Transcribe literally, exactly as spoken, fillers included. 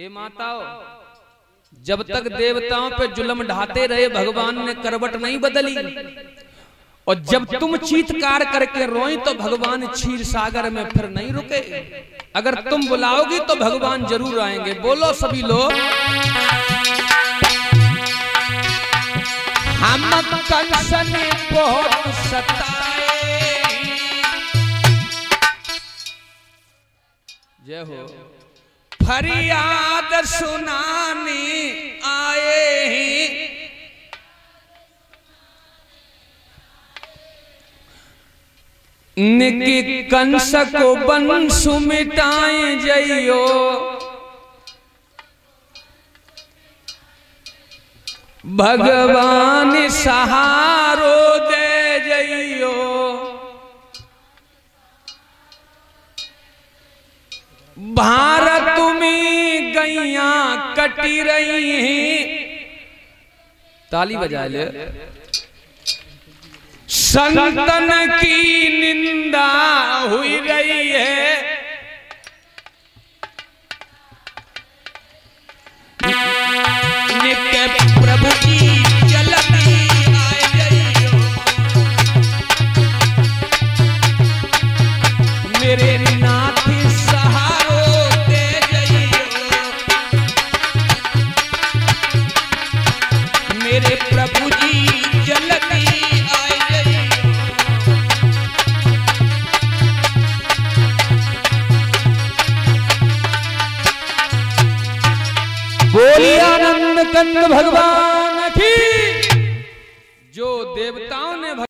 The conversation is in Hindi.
माताओं, जब तक देवताओं पे जुल्म ढाते रहे भगवान ने करवट नहीं बदली, और जब तुम चीत्कार करके रोई तो भगवान क्षीर सागर में फिर नहीं रुके। अगर तुम बुलाओगी तो भगवान जरूर आएंगे। बोलो सभी लोग, हम कंस ने बहुत सताए। जय हो। फरियाद सुनाने आए हैं, निकी कंस को वंश मिटाए जइयो। भगवान सहारो दे जइयो। भारत में गैया कटी रही हैं, ताली बजा ले। संतन की निंदा हुई रही है, नित्य प्रभु की जलती आए जइयो। मेरे नाथ सहारो दे जइयो। मेरे प्रभु जी जलती बोलिए आनंद कंद भगवान की। जो देवताओं ने